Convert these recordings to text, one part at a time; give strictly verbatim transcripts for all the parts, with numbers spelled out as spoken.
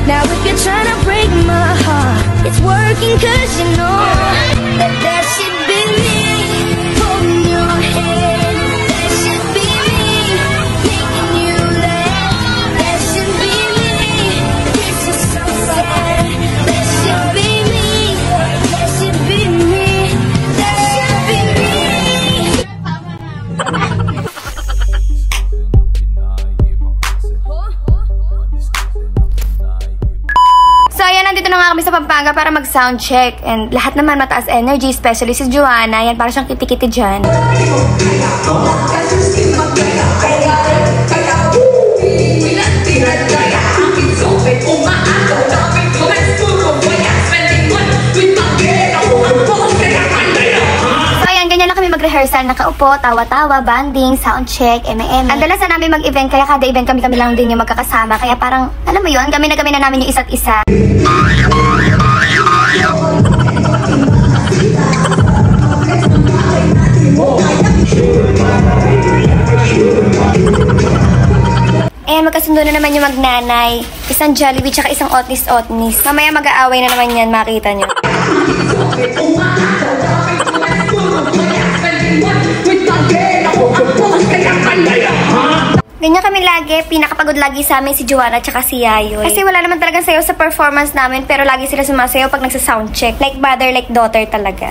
Now if you're trying to break my heart, it's working cause you know that that should be me holding your hand. That should be me making you laugh. That should be me, this is so sad. That should be me, that should be me, that should be me. So ayan, nandito na nga kami sa Pampanga para mag-sound check. And lahat naman mataas energy, especially si Joanna. Yan, para siyang kiti-kiti dyan. So ayan, ganyan lang kami mag-rehearsal. Nakaupo, tawa-tawa, banding, sound check, M M. Ang dalas na namin mag-event, kaya kada event kami-kami lang din yung magkakasama. Kaya parang, alam mo yun, kami na kami na namin yung isa't isa. Ayan, magkasundo na naman yung magnanay. Isang Jollibee tsaka isang Otnis-Otnis. Mamaya mag-aaway na naman yan, makita nyo. Ganyan kami lagi, pinakapagod lagi sa amin si Joanna tsaka si Yayoy. Kasi wala naman talagang sayo sa performance namin, pero lagi sila sumasayaw pag nagsa-soundcheck. Like mother, like daughter talaga.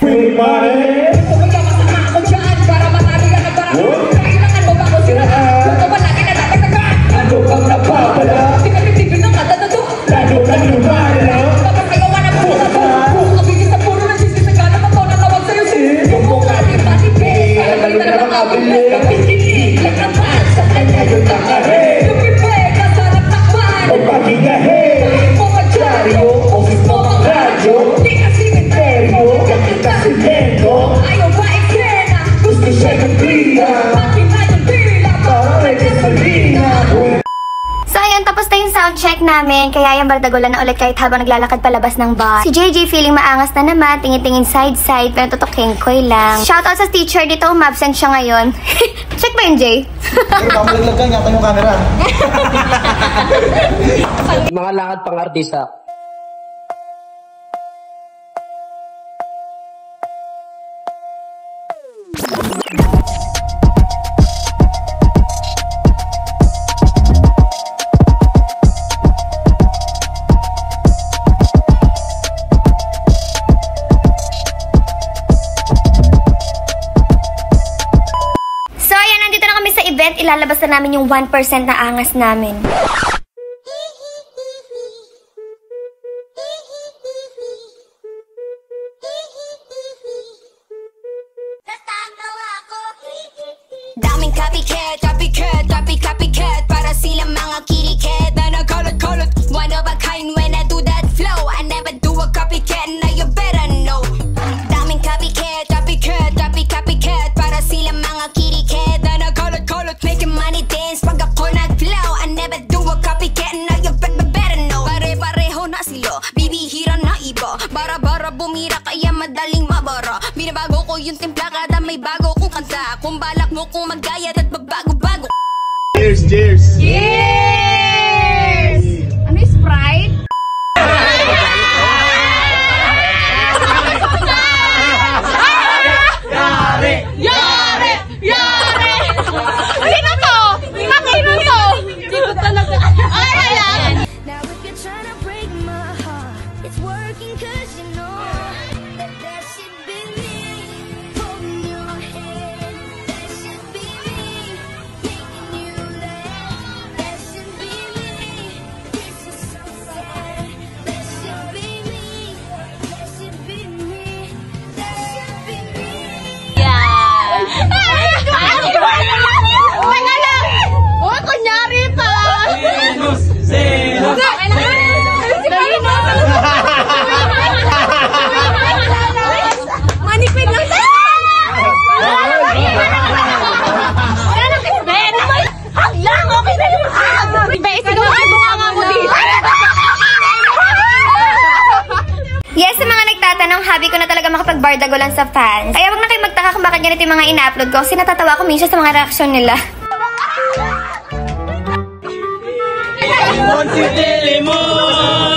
Check namin, kaya yung bardagulan na ulit kahit habang naglalakad palabas ng bar. Si J J feeling maangas na naman, tingin-tingin side-side, pero tutuking koy lang. Shoutout sa teacher dito, umabsent siya ngayon. Check ba yun, Jay? Pero mamalaglag ka, nyata yung camera. Mga lakad pang artista. Ilalabas na namin yung one percent na angas namin. Daming copycat, copycat, copy, copycat. Para sila mga kitty cat na nagkulot-kulot. One of a kind when I do that flow. I never do a copycat, now you better know. Daming copycat, copycat, copy, copycat. Para sila mga kitty cat na nagkulot-kulot. Making money dance pag ako nag-flow. I never do a copycat, now you better, better know. Pare-pareho na sila, bibihira na iba. Bara-bara bumira kaya madaling mabara. Binabago ko yung timpla kada may bago kong kanta. Kung balak mo kung magayat at magbago-bago. Cheers, cheers! Cheers! Ano yung Sprite? Yari! Yari! Yari! Sino to? Makino to? Sino talaga? Ay, ayan! Now if you're trying to break my heart, it's working cause you know that that should be me holding your hand. That should be me making you laugh. That should be me, this is so sad. That should be me, that should be me, that should be me. Yeah! Ay! Teka lang! Oh, kunyari pa! Zenos! Zenos! Dali mo! Manipid lang sa... Ben! Hanglang! Okay na yung hang! Ben, sinuhay mo nga mo dito! Yes, sa mga nagtatanong, hobby ko na talaga makapag-bardagulan sa fans. Kaya wag na kayo magtaka kung bakit ganito yung mga ina-upload ko kasi natatawa ko minsan sa mga reaksyon nila. Limon si Limon!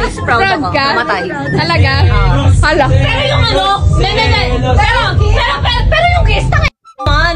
Yes, proud, Proud ako. ka? Namatay. Talaga? Hala. Pero yung ano, pero, pero, pero, pero, pero yung kiss, tangin. Man,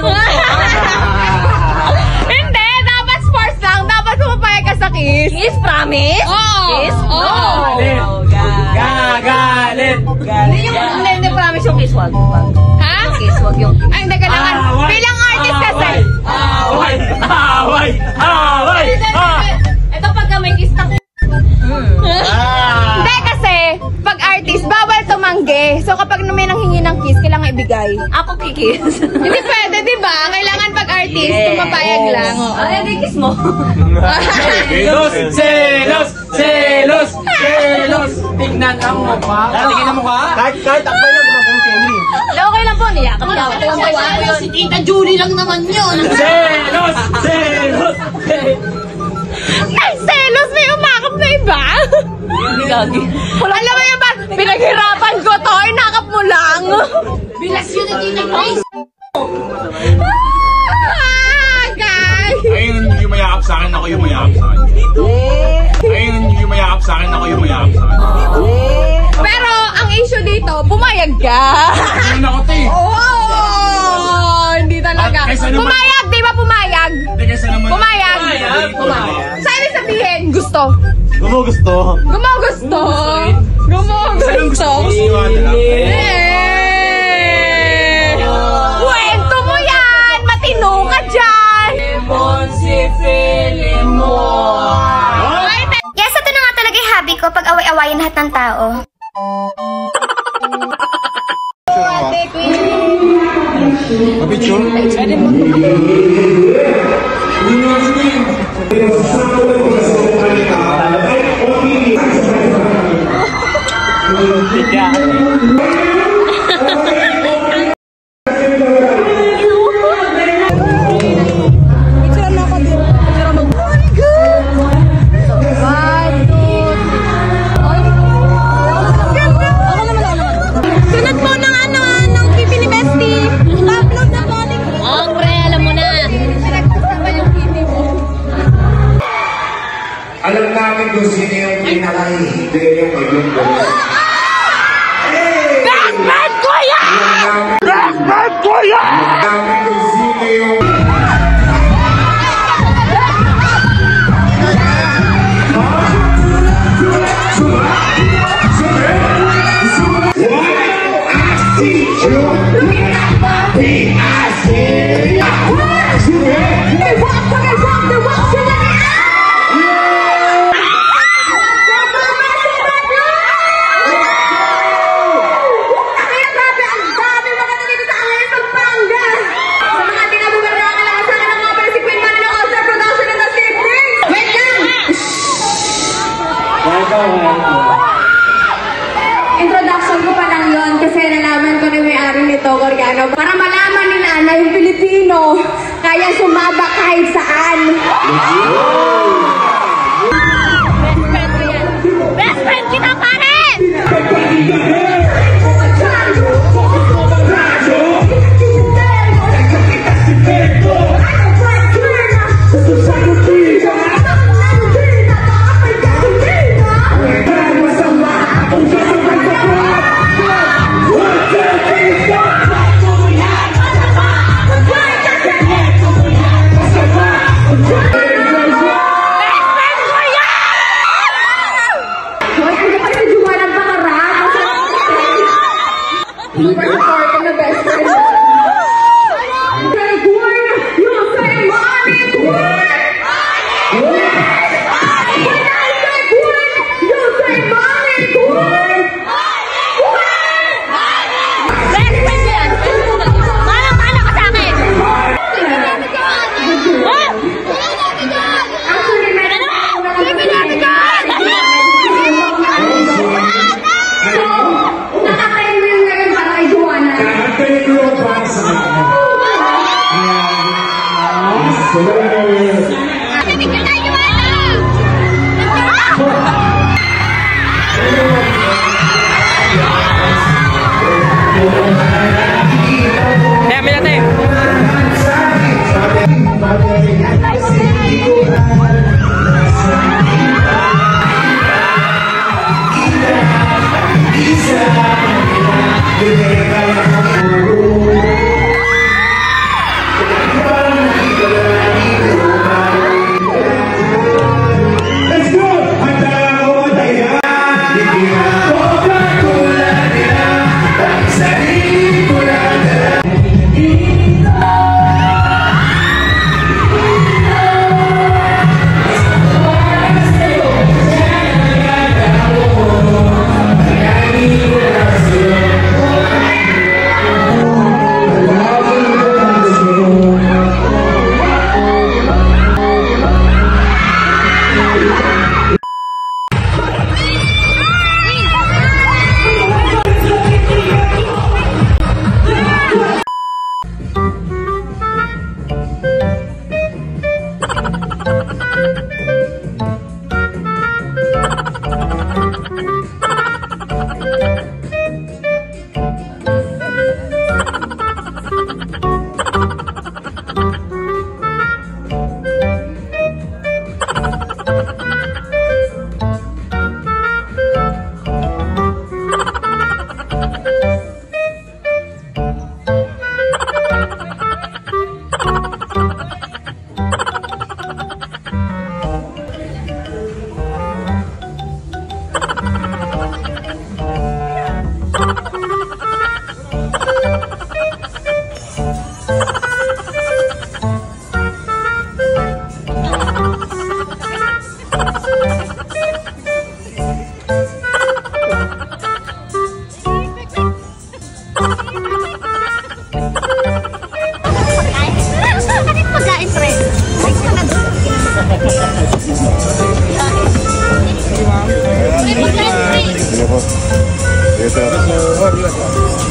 Hindi, dapat sports lang. Dapat pumapayag ka sa kiss. Kiss, promise? Oo. Kiss? Oo. Galit. Gagalit. Hindi yung, hindi, hindi, promise yung kiss, wag. Wag. Ha? Kiss, wag yung kiss. Ay, hindi ka lang. Away. Bilang artist kasi. Away! Away! Away! Ah! Ito pagka may kiss na Ah! Hindi kasi, pag artist, bawal tumanggi. So kapag may nanghingi ng kiss, kailangan ibigay. Ako kikis. Hindi pwede, di ba? Kailangan pag artist, pumapayag lang. Oo. Ay, hindi kiss mo. Selos! Selos! Selos! Selos! Tignan ang mukha. Tingnan ang mukha? Kahit, kahit akbay na gumagano kay Emily. Okay lang po, niya. Kapag ako lang po. Si Tita Julie lang naman yun. Selos! Selos! Ay, selos! May umakap na iba! Hindi gagi. Alam mo yung ba? Pinaghirapan ko to, inakap mo lang. Bilas yun ang Tita Grace. Ah, guys! Ayun yung mayakap sa akin, ako yung mayakap sa akin. Ayun yung mayakap sa akin, ako yung mayakap sa akin. Pero, ang issue dito, pumayag ka. Ayun ako, te. Oh, hindi talaga. Ah, kaysa naman- Pumayag, di ba pumayag? Hindi kasi naman. Pumayag. Pumayag. Sa ibig sabihin, gusto. Gumugusto. Gumugusto. Gumugusto. Anong gusto ko? Siwala lang. Eh! Kwento mo yan! Matino ka dyan! Ay, te- Yes, ito na nga talaga yung hobby ko pag away-awayin lahat ng tao. Kapicture? Sunod mo ng ano, ng P P ni Bestie. Upload na po. Oh, pre, alam mo na. Pinagkasama yung P P mo. Alam namin kung sino yung pinaka-hindi yung mag-yung Best friend ko yan! Best friend ko yan! Alam namin kung sino yung... Introduction ko pa lang yun kasi nalaman ko na may-ari nito, Koreano. Para malaman nila na yung Pilipino kaya sumaba kahit saan. Best friend ko yan. Best friend kita, pare! Super important na best friend. Say queen, you say money, queen! When I say queen, you say money, queen! Best friend yan! Malang-malang ka sa akin! Actually, meron na So, nakakain mo yung ngayon para kay Juana. Ito.